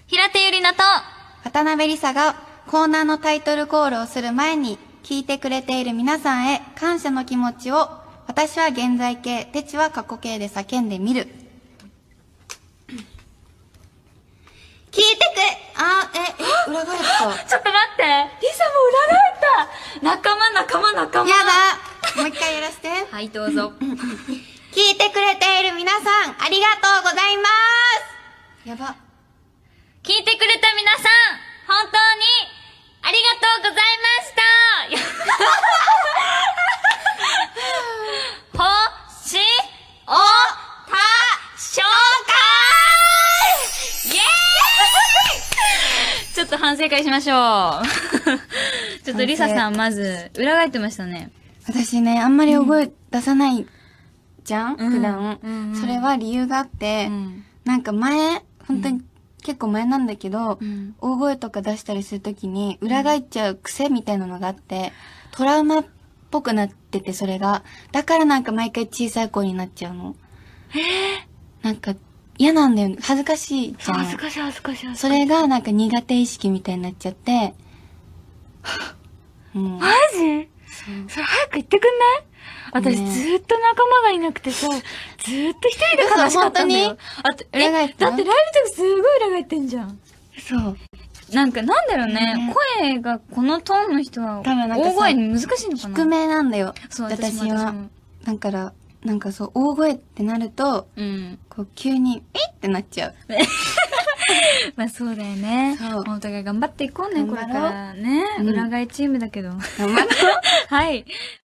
平手ゆりなと渡辺梨沙がコーナーのタイトルコールをする前に聞いてくれている皆さんへ感謝の気持ちを私は現在形、テチは過去形で叫んでみる。聞いてくれ、裏返った。 ちょっと待って、リサも裏返った。仲間。 やだ、もう一回やらせて。 はい、どうぞ。 聞いてくれている皆さん、ありがとうございます。やば。 聞いてくれた皆さん、本当にありがとうございました。星をた紹介イエーイちょっと反省会しましょう。ちょっとリサさんまず、裏返ってましたね。 私ね、あんまり大声出さないじゃん、普段、 うんそれは理由があって、なんか前、本当に結構前なんだけど、大声とか出したりするときに裏返っちゃう癖みたいなのがあって、トラウマっぽくなってて、それが。だからなんか毎回小さい声になっちゃうの。なんか嫌なんだよね。恥ずかしいじゃん。 恥ずかしい。 それがなんか苦手意識みたいになっちゃって、もう。 マジそれ早く言ってくんない私ずーっと仲間がいなくてさ、ずーっと一人で悲しかったんだよ。 裏返っただってライブ中すごい裏返ってんじゃん。 そう。 なんかなんだろうね、声がこのトーンの人は、 多分なんか大声難しいのかな低めなんだよ。 そう、 私は。だから、なんかそう、大声ってなると、こう急に、ってなっちゃう。 まあそうだよね。 そう。 お互い頑張っていこうね、これからね。裏返チームだけど。 頑張ろう。 はい。